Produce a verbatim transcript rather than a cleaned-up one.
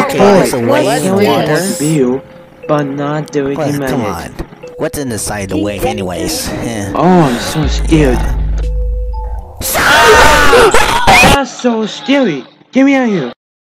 Okay, Boy, so what? wait in Can we water. just view, but not do it Well, in come minute. on. What's in the side of the wave anyways? Eh. Oh, I'm so scared. Yeah. Ah! That's so scary. Get me out of here.